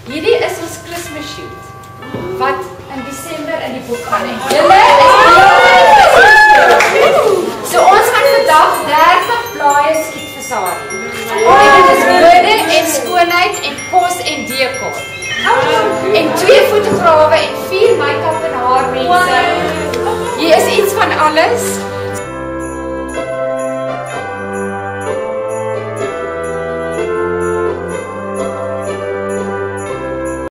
Hierdie is ons Christmas shoot wat in Desember in die boek gaan hê. Julle is so ons gaan vandag 30 blaaie skiet vir Sari. Dit is mode en skoonheid en kos en dekor. En 2 fotograwe en 4 make-up en haar mense. Hier is iets van alles.